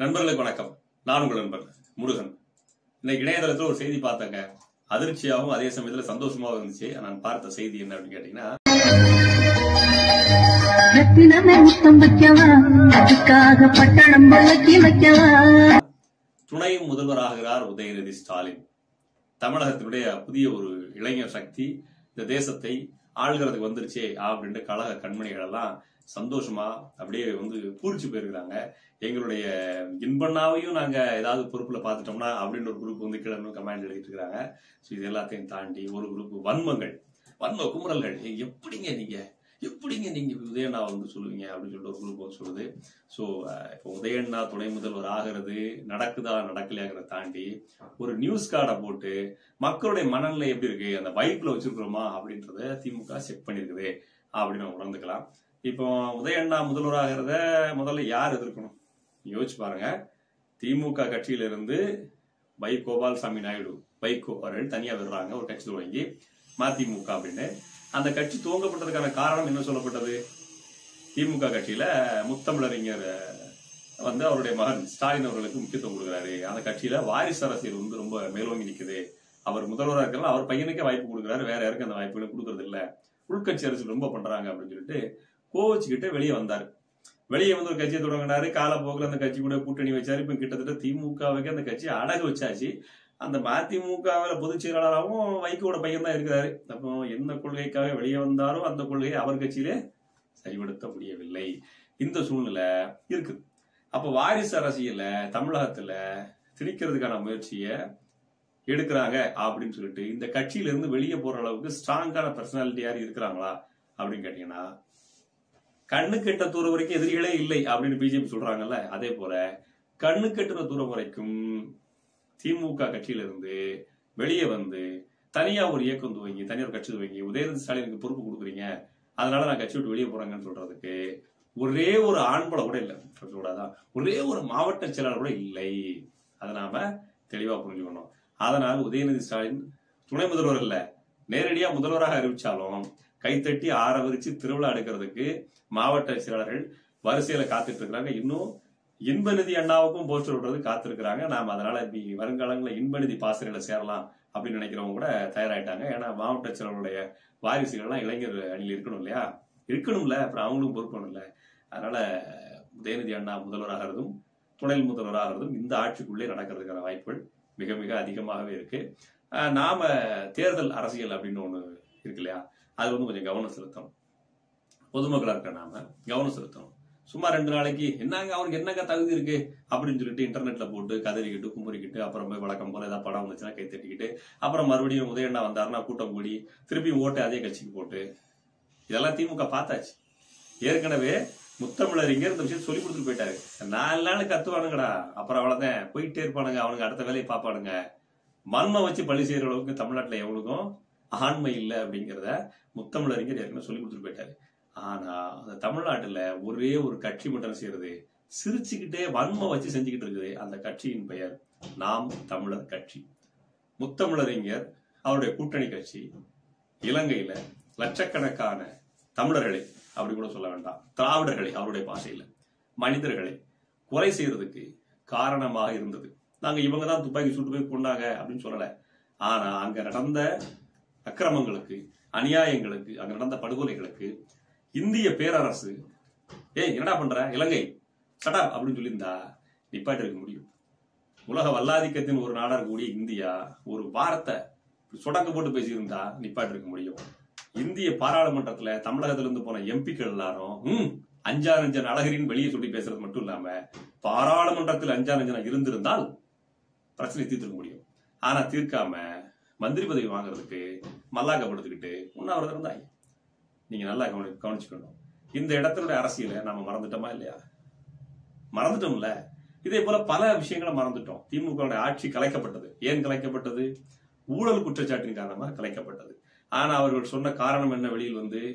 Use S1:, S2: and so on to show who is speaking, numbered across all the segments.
S1: நண்பர்களுக்கு வணக்கம். நான் உங்கள் நண்பர் முருகன். இன்னைக்கு இணையதளத்தில் ஒரு செய்தி பார்த்தங்க. அதிர்ச்சியாகவும் அதே சமயத்தில் சந்தோஷமாகவும் இருந்துச்சு. நான் பார்த்த செய்தி என்ன அப்படின்னு கேட்டீங்கன்னா, துணை முதல்வராகிறார் உதயநிதி ஸ்டாலின். தமிழகத்தினுடைய புதிய ஒரு இளைஞர் சக்தி இந்த தேசத்தை ஆளுகிறதுக்கு வந்துருச்சே அப்படின்ட்டு கழக கண்மணிகள் எல்லாம் சந்தோஷமா அப்படியே பூரிச்சு போயிருக்கிறாங்க. எங்களுடைய இன்பண்ணாவையும் நாங்க ஏதாவது பொறுப்புல பாத்துட்டோம்னா அப்படின்னு ஒரு குரூப் கிளம்பு கமெண்ட் எழுதிட்டு இருக்காங்க. இது எல்லாத்தையும் தாண்டி ஒரு குரூப் வன்ம குமுறல்கள், எப்படிங்க நீங்க உதயண்ணா சொல்லுவீங்க அப்படின்னு சொல்லிட்டு ஒரு குரூப் சொல்லுது. ஸோ இப்போ உதயண்ணா துணை முதல்வர் ஆகிறது நடக்குதா நடக்கலையாங்கிறத தாண்டி ஒரு நியூஸ் கார்டை போட்டு மக்களுடைய மனநிலை எப்படி இருக்கு, அந்த வைப்ல வச்சிருக்கிறோமா அப்படின்றத திமுக செக் பண்ணிருக்குது அப்படின்னு நம்ம உணர்ந்துக்கலாம். இப்போ உதயண்ணா முதல்வராகிறத முதல்ல யார் எதிர்க்கணும் யோசிச்சு பாருங்க. திமுக கட்சியில இருந்து வை கோபால்சாமி நாயுடு வைகோ அவர்கள் தனியா விடுறாங்க, ஒரு கட்சி தொடங்கி மதிமுக அப்படின்னு. அந்த கட்சி துவங்கப்பட்டதுக்கான காரணம் என்ன சொல்லப்பட்டது? திமுக கட்சியில முத்தமிழறிஞர் அவருடைய மகன் ஸ்டாலின் அவர்களுக்கு முக்கியத்துவம் கொடுக்குறாரு. அந்த கட்சியில வாரிசு அரசியல் ரொம்ப மேலோங்கி நிக்குது. அவர் முதல்வராக இருக்கலாம், அவர் பையனுக்கே வாய்ப்பு கொடுக்குறாரு, வேற யாருக்கும் அந்த வாய்ப்புகளை கொடுக்கறது இல்ல, உள்கட்சி அரசியல் ரொம்ப பண்றாங்க அப்படின்னு சொல்லிட்டு கோவிச்சுக்கிட்டு வெளியே வந்தாரு. வெளியே ஒரு கட்சியை தொடங்கினாரு. காலப்போக்கில் அந்த கட்சி கூட கூட்டணி வச்சாரு. இப்ப கிட்டத்தட்ட திமுகவுக்கு அந்த கட்சி அடகு வச்சாச்சு. அந்த மதிமுகவில் பொதுச் செயலாளராகவும் வைகோட பையன் தான் இருக்கிறாரு. அப்போ எந்த கொள்கைக்காக வெளியே வந்தாலும் அந்த கொள்கையை அவர் கட்சியிலே சரிபடுத்த முடியவில்லை. இந்த சூழ்நிலை இருக்குது. அப்ப வாரிசு அரசியல தமிழகத்துல திணிக்கிறதுக்கான முயற்சியை எடுக்கிறாங்க அப்படின்னு சொல்லிட்டு இந்த கட்சியில இருந்து வெளியே போற அளவுக்கு ஸ்ட்ராங்கான பர்சனாலிட்டி யாரும் இருக்கிறாங்களா அப்படின்னு கேட்டீங்கன்னா, கண்ணு கெட்ட தூரம் வரைக்கும் எதிரிகளே இல்லை அப்படின்னு பிஜேபி சொல்றாங்கல்ல, அதே போல கண்ணு கெட்டுற தூரம் வரைக்கும் திமுக கட்சியில இருந்து வெளியே தனியா ஒரு இயக்கம் துவங்கி தனியார் கட்சி துவங்கி உதயநிதி ஸ்டாலினுக்கு பொறுப்பு கொடுக்குறீங்க, அதனால நான் கட்சி விட்டு வெளியே போறாங்கன்னு சொல்றதுக்கு ஒரே ஒரு ஆண்பளை கூட இல்லை, ஒரே ஒரு மாவட்ட செயலாளர் கூட இல்லை. அதை நாம தெளிவா புரிஞ்சுக்கணும். அதனால உதயநிதி ஸ்டாலின் துணை முதல்வர் இல்ல, நேரடியா முதல்வராக அறிவிச்சாலும் கைத்தட்டி ஆரவரிச்சு திருவிழா எடுக்கிறதுக்கு மாவட்ட செயலாளர்கள் வரிசையில காத்துட்டு இருக்கிறாங்க. இன்னும் இன்பநிதி அண்ணாவுக்கும் போஸ்டர் விடுறது காத்திருக்கிறாங்க. நாம அதனால வருங்காலங்களில் இன்பநிதி பாசறையில சேரலாம் அப்படின்னு நினைக்கிறவங்க கூட தயாராயிட்டாங்க. ஏன்னா மாவட்ட செயலாளருடைய வாரிசுகள்லாம் இளைஞர் அணியில் இருக்கணும்ல, அப்புறம் அவங்களும் பொறுப்பணும் இல்ல. அதனால உதயநிதி அண்ணா முதல்வராகிறதும் துணை முதல்வராகிறதும் இந்த ஆட்சிக்குள்ளே நடக்கிறதுக்கான வாய்ப்புகள் மிக மிக அதிகமாகவே இருக்கு. நாம தேர்தல் அரசியல் அப்படின்னு ஒண்ணு இருக்கு இல்லையா, அது கொஞ்சம் கவனம் செலுத்தணும். பொதுமக்களா இருக்க நாம கவனம் செலுத்தணும். சும்மா 2 நாளைக்கு அவருக்கு என்னங்க தகுதி இருக்கு அப்படின்னு சொல்லிட்டு இன்டர்நெட்ல போட்டு கதறிக்கிட்டு குமுறிக்கிட்டு அப்புறம் போய் வழக்கம் போல ஏதாவது படம் வந்துச்சுன்னா கை தட்டிக்கிட்டு அப்புறம் மறுபடியும் உதயண்ணா வந்தாருன்னா கூட்டம் கூடி திருப்பி ஓட்டு அதே கட்சிக்கு போட்டு இதெல்லாம் திமுக பார்த்தாச்சு. ஏற்கனவே முத்தமிழறிஞர் இந்த விஷயம் சொல்லி கொடுத்துட்டு போயிட்டாரு. 4 நாள் கத்துவானுங்கடா, அப்புறம் அவ்வளவுதான் போயிட்டே இருப்பானுங்க, அவனுங்க அடுத்த வேலையை பார்ப்பானுங்க. மண்மை வச்சு பழி செய்யற அளவுக்கு தமிழ்நாட்டுல எவனுக்கும் ஆண்மை இல்லை அப்படிங்கிறத முத்தமிழறிஞர் ஏற்கனவே சொல்லி கொடுத்துட்டு போயிட்டாரு. ஆனா அந்த தமிழ்நாட்டுல ஒரே ஒரு கட்சி மட்டும் செய்யறது, சிரிச்சுக்கிட்டே வன்மை வச்சு செஞ்சுக்கிட்டு இருக்குது. அந்த கட்சியின் பெயர் நாம் தமிழர் கட்சி. முத்தமிழறிஞர் அவருடைய கூட்டணி கட்சி இலங்கையில லட்சக்கணக்கான தமிழர்களை, அப்படி கூட சொல்ல வேண்டாம், திராவிடர்களை, அவருடைய பாஷையில மனிதர்களை கொலை செய்யறதுக்கு காரணமாக இருந்தது. நாங்க இவங்க தான் துப்பாக்கி சுட்டு போய் கொண்டாங்க அப்படின்னு சொல்லல. ஆனா அங்க நடந்த அக்கிரமங்களுக்கு, அநியாயங்களுக்கு, அங்க நடந்த படுகொலைகளுக்கு இந்திய பேரரசு என்னடா பண்ற இலங்கை சட்டா அப்படின்னு சொல்லியிருந்தா நிப்பாட்டி இருக்க முடியும். உலக வல்லாதிக்கத்தின் ஒரு நாடா இருக்கக்கூடிய இந்தியா ஒரு வாரத்தை சொடக்க போட்டு பேசியிருந்தா நிப்பாட்டி இருக்க முடியும். இந்திய பாராளுமன்றத்துல தமிழகத்துல இருந்து போன எம்பிக்கள் எல்லாரும் அஞ்சானஞ்சன் அழகரின் வெளியே சொல்லி பேசுறது மட்டும் இல்லாம பாராளுமன்றத்தில் அஞ்சானஞ்சனா இருந்திருந்தால் பிரச்சனை தீர்த்துக்க முடியும். ஆனா தீர்க்காம மந்திரி பதவி வாங்குறதுக்கு மல்லாக்கப்படுத்திக்கிட்டு உண்ணாவிரதம் இருந்தாங்க. நீங்க நல்லா கவனிச்சுக்கணும். இந்த இடத்தினுடைய அரசியலை நாம மறந்துட்டோமா இல்லையா? மறந்துட்டோம்ல. இதே போல பல விஷயங்களை மறந்துட்டோம். திமுக ஆட்சி கலைக்கப்பட்டது. ஏன் கலைக்கப்பட்டது? ஊழல் குற்றச்சாட்டின் காரணமாக கலைக்கப்பட்டது. ஆனா அவர்கள் சொன்ன காரணம் என்ன? வெளியில்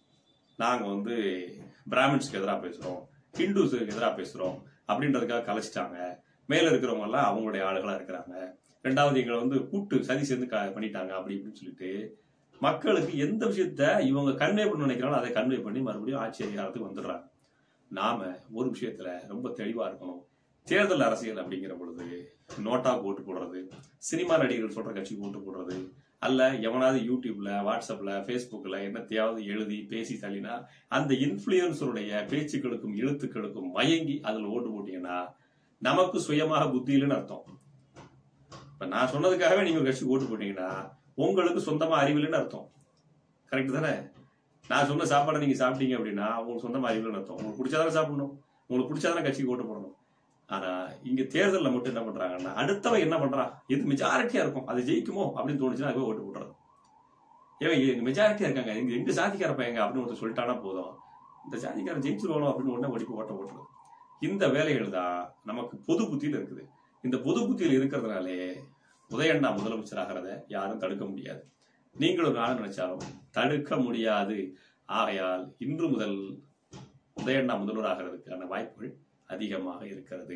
S1: நாங்க பிராமின்ஸ்க்கு எதிராக பேசுறோம், ஹிந்துஸுக்கு எதிராக பேசுறோம் அப்படின்றதுக்காக கலைச்சிட்டாங்க. மேல இருக்கிறவங்க எல்லாம் அவங்களுடைய ஆளுகளா இருக்கிறாங்க. 2வது எங்களை கூட்டு சதி சேர்ந்து பண்ணிட்டாங்க அப்படி இப்படின்னு சொல்லிட்டு மக்களுக்கு எந்த விஷயத்த இவங்க கன்வே பண்ண நினைக்கிறாங்களோ அதை கன்வே பண்ணி மறுபடியும் ஆட்சி அதிகாரத்துக்கு வந்துடுறாங்க. நாம ஒரு விஷயத்துல ரொம்ப தெளிவா இருக்கணும். தேர்தல் அரசியல் அப்படிங்கிற பொழுது நோட்டா ஓட்டு போடுறது, சினிமா நடிகர்கள் சொல்ற கட்சிக்கு ஓட்டு போடுறது, அல்ல எவனாவது யூடியூப்ல, வாட்ஸ்அப்ல, பேஸ்புக்ல என்னத்தையாவது எழுதி பேசி தள்ளினா அந்த இன்ஃபுளுசருடைய பேச்சுக்களுக்கும் எழுத்துக்களுக்கும் மயங்கி அதுல ஓட்டு போட்டீங்கன்னா நமக்கு சுயமாக புத்தி இல்லைன்னு அர்த்தம். இப்ப நான் சொன்னதுக்காகவே நீங்க ஒரு கட்சிக்கு ஓட்டு போட்டீங்கன்னா உங்களுக்கு சொந்தமா அறிவில்லைன்னு அர்த்தம். கரெக்ட் தானே? நான் சொன்ன சாப்பாடை நீங்க சாப்பிட்டீங்க அப்படின்னா உங்களுக்கு சொந்தமா அறிவில்லைன்னு அர்த்தம். உங்களுக்கு பிடிச்சாதானே சாப்பிடணும், உங்களுக்கு பிடிச்சாதானே கட்சிக்கு ஓட்டு போடணும். ஆனா இங்க தேர்தலில் மட்டும் என்ன பண்றாங்கன்னா அடுத்தவன் என்ன பண்றான், எது மெஜாரிட்டியா இருக்கும் அது ஜெயிக்குமோ அப்படின்னு தோணுச்சுன்னா அதுவே ஓட்டு போடுறது. ஏன் மெஜாரிட்டியா இருக்காங்க, எங்க சாதிக்கார பையங்க அப்படின்னு ஒருத்தர் சொல்லிட்டானா போதும், இந்த சாதிக்காரன் ஜெயிச்சிருவானோ அப்படின்னு உடனே ஓட்ட போட்டுறது. இந்த வேலைகள் தான் நமக்கு பொது புத்தியில இருக்குது. இந்த பொது புத்தியில் இருக்கிறதுனாலே உதயண்ணா முதலமைச்சர் ஆகிறத யாரும் தடுக்க முடியாது. நீங்கள் ஒரு நாள் நினைச்சாலும் தடுக்க முடியாது. ஆகையால் இன்று முதல் உதயண்ணா முதல்வர் ஆகிறதுக்கான வாய்ப்புகள் அதிகமாக இருக்கிறது.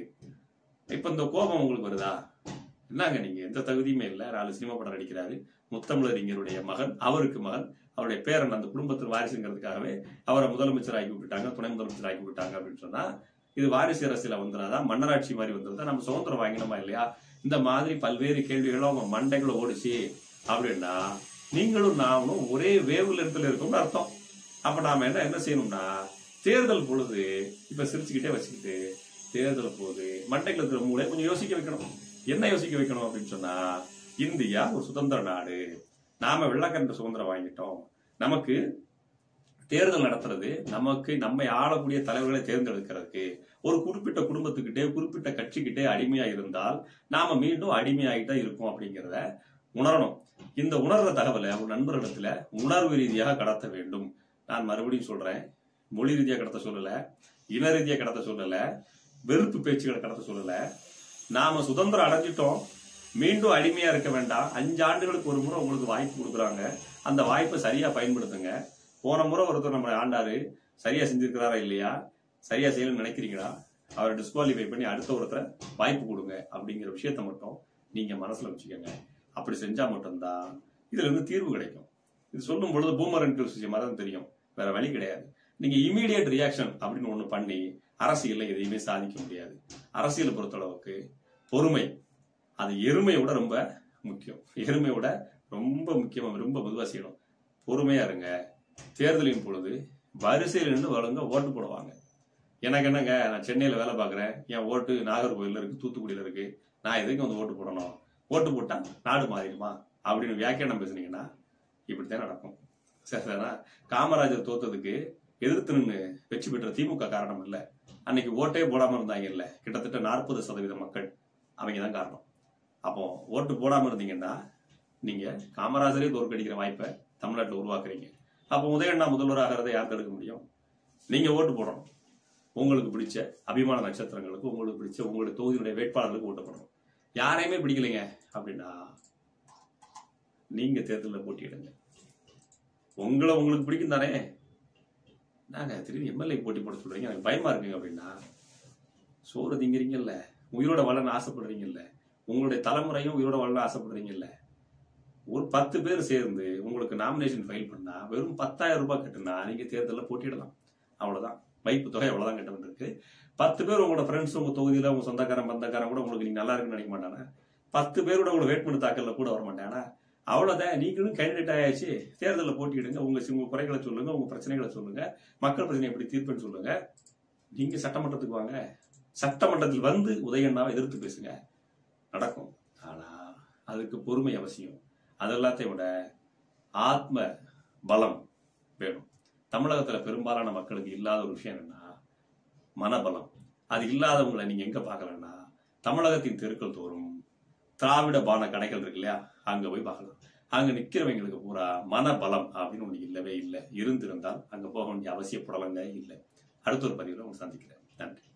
S1: இப்ப இந்த கோபம் உங்களுக்கு வருதா? என்னங்க நீங்க எந்த தகுதியுமே இல்ல, 4 சினிமா படம் நடிக்கிறாரு, முத்தமிழறிஞருடைய மகன், அவருக்கு மகன், அவருடைய பேரன், அந்த குடும்பத்தில் வாரிசுங்கிறதுக்காகவே அவரை முதலமைச்சர் ஆக்கி விட்டுட்டாங்க, துணை முதலமைச்சர் ஆக்கி விட்டாங்க அப்படின்னு சொன்னா இது வாரிசு அரசியல வந்துடாதான், மன்னராட்சி மாதிரி வந்துருதா, நம்ம சுதந்திரம் வாங்கினோமா இல்லையா? இந்த மாதிரி பல்வேறு கேள்விகளும் அவங்க மண்டைகளை ஓடிச்சு அப்படின்னா நீங்களும் நாமளும் ஒரே வேவ் லென்த்ல இருக்கோம்னு அர்த்தம். அப்ப நாம என்ன செய்யணும்னா தேர்தல் பொழுது இப்ப சிரிச்சுக்கிட்டே வச்சுக்கிட்டு தேர்தல் போது மண்டைக்குள்ள இருக்கிற மூளை கொஞ்சம் யோசிக்க வைக்கணும். என்ன யோசிக்க வைக்கணும் அப்படின்னு சொன்னா, இந்தியா ஒரு சுதந்திர நாடு, நாம வெள்ளக்காரன் சுதந்திரம் வாங்கிட்டோம், நமக்கு தேர்தல் நடத்துறது, நமக்கு நம்மை ஆளக்கூடிய தலைவர்களை தேர்ந்தெடுக்கிறதுக்கு ஒரு குறிப்பிட்ட குடும்பத்துக்கிட்டே குறிப்பிட்ட கட்சிக்கிட்டே அடிமையா இருந்தால் நாம மீண்டும் அடிமையாகிட்டா இருக்கோம் அப்படிங்கிறத உணரணும். இந்த உணர்ற தகவலை ஒரு நண்பர்களிடத்துல உணர்வு ரீதியாக கடத்த வேண்டும். நான் மறுபடியும் சொல்றேன், மொழி ரீதியா கடத்த சொல்லல, இன ரீதியா கடத்த சொல்லல, வெறுப்பு பேச்சுகளை கடத்த சொல்லல. நாம சுதந்திரம் அடைஞ்சிட்டோம், மீண்டும் அடிமையா இருக்க வேண்டாம். 5 ஆண்டுகளுக்கு ஒரு முறை உங்களுக்கு வாய்ப்பு கொடுக்குறாங்க, அந்த வாய்ப்பை சரியா பயன்படுத்துங்க. போன முறை ஒருத்தர் நம்ம ஆண்டாரு, சரியா செஞ்சிருக்கிறாரா இல்லையா, சரியா செய்யணும்னு நினைக்கிறீங்களா, அவரை டிஸ்குவாலிஃபை பண்ணி அடுத்த ஒருத்தரை வாய்ப்பு கொடுங்க அப்படிங்கிற விஷயத்த மட்டும் நீங்க மனசுல வச்சுக்கோங்க. அப்படி செஞ்சா மட்டும்தான் இதுல இருந்து தீர்வு கிடைக்கும். இது சொல்லும் பொழுது பூமர் இன்டர்வியூ மாதிரி தெரியும், வேற வழி கிடையாது. நீங்க இமீடியட் ரியாக்ஷன் அப்படின்னு ஒண்ணு பண்ணி அரசியல்ல எதையுமே சாதிக்க முடியாது. அரசியலை பொறுத்தளவுக்கு பொறுமை, அது எருமையோட ரொம்ப முக்கியம். எருமையோட ரொம்ப முக்கியமா, ரொம்ப மெதுவா செய்யணும். பொறுமையா இருங்க. தேர்தலின் பொழுது வரிசையில் நின்று வளங்க ஓட்டு போடுவாங்க. எனக்கு என்னங்க, நான் சென்னையில வேலை பார்க்குறேன், என் ஓட்டு நாகர்கோவில்ல இருக்கு, தூத்துக்குடியில இருக்கு, நான் எதுக்கு வந்து ஓட்டு போடணும், ஓட்டு போட்டா நாடு மாறிடுமா அப்படின்னு வியாக்கியானம் பேசுனீங்கன்னா இப்படித்தான் நடக்கும். சரிதானா? காமராஜர் தோத்ததுக்கு எதிர்த்து நின்று வெற்றி பெற்ற திமுக காரணம் இல்ல, அன்னைக்கு ஓட்டே போடாம இருந்தாங்க இல்ல, கிட்டத்தட்ட 40% மக்கள், அவங்க தான் காரணம். அப்போ ஓட்டு போடாம இருந்தீங்கன்னா நீங்க காமராஜரே தோற்கடிக்கிற வாய்ப்பை தமிழ்நாட்டில் உருவாக்குறீங்க. அப்போ உதயண்ணா முதல்வராகிறத யார் தடுக்க முடியும்? நீங்க ஓட்டு போடணும். உங்களுக்கு பிடிச்ச அபிமான நட்சத்திரங்களுக்கு, உங்களுக்கு பிடிச்ச உங்களுடைய தொகுதியுடைய வேட்பாளர்களுக்கு ஓட்டு போடணும். யாரையுமே பிடிக்கலைங்க அப்படின்னா நீங்க தேர்தலில் போட்டியிடுங்க. உங்களுக்கு பிடிக்கும் தானே, நாங்க திடீர்னு எம்எல்ஏ போட்டி போட சொல்றீங்க, எனக்கு பயமா இருக்குங்க அப்படின்னா, சோறு திங்கிறீங்கல்ல, உயிரோட வாழன்னு ஆசைப்படுறீங்கல்ல, உங்களுடைய தலைமுறையும் உயிரோட வாழன்னு ஆசைப்படுறீங்கல்ல, ஒரு 10 பேர் சேர்ந்து உங்களுக்கு நாமினேஷன் ஃபைல் பண்ணா வெறும் 10,000 ரூபாய் கட்டுனா நீங்க தேர்தலில் போட்டியிடலாம். அவ்வளவுதான், வைப்பு தொகை அவ்வளவுதான் கட்ட வேண்டியிருக்கு. 10 பேர் உங்களோட ஃப்ரெண்ட்ஸ், உங்க தொகுதியில உங்க சொந்தக்காரன் பந்தக்காரன் கூட உங்களுக்கு நீங்க நல்லா இருக்குன்னு நினைக்க மாட்டானா? 10 பேரோட உங்களுக்கு வேட்புமனு தாக்கல்ல கூட வர மாட்டானா? அவ்வளவுதான், நீங்களும் கேண்டிடேட் ஆயாச்சு, தேர்தலில் போட்டியிடுங்க. உங்க குறைகளை சொல்லுங்க, உங்க பிரச்சனைகளை சொல்லுங்க, மக்கள் பிரச்சனை எப்படி தீர்ப்புன்னு சொல்லுங்க. நீங்க சட்டமன்றத்துக்கு வாங்க, சட்டமன்றத்தில் வந்து உதயண்ணாவை எதிர்த்து பேசுங்க, நடக்கும். ஆனா அதுக்கு பொறுமை அவசியம். அதெல்லாத்தையும் விட ஆத்ம பலம் வேணும். தமிழகத்துல பெரும்பாலான மக்களுக்கு இல்லாத ஒரு விஷயம் என்னன்னா மனபலம். அது இல்லாதவங்களை நீங்க எங்க பாக்கலன்னா தமிழகத்தின் தெருக்கள் தோறும் திராவிட பான கடைகள் இருக்கு இல்லையா, அங்க போய் பார்க்கலாம். அங்க நிக்கிறவங்களுக்கு பூரா மனபலம் அப்படின்னு ஒண்ணு இல்லவே இல்லை. இருந்திருந்தால் அங்க போக வேண்டிய அவசியப்படலங்க இல்லை. அடுத்த ஒரு பதிவுல உங்களை சந்திக்கிறேன். நன்றி.